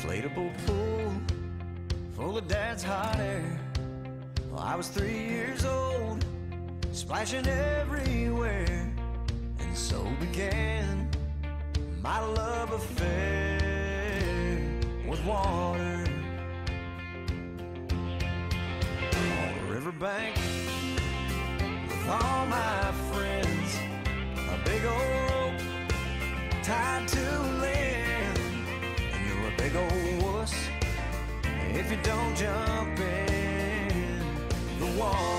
inflatable pool full of dad's hot air. Well, I was 3 years old, splashing everywhere, and so began my love affair with water. On the riverbank with all my friends, a big old rope tied to land, and you're a big old wuss if you don't jump in the water.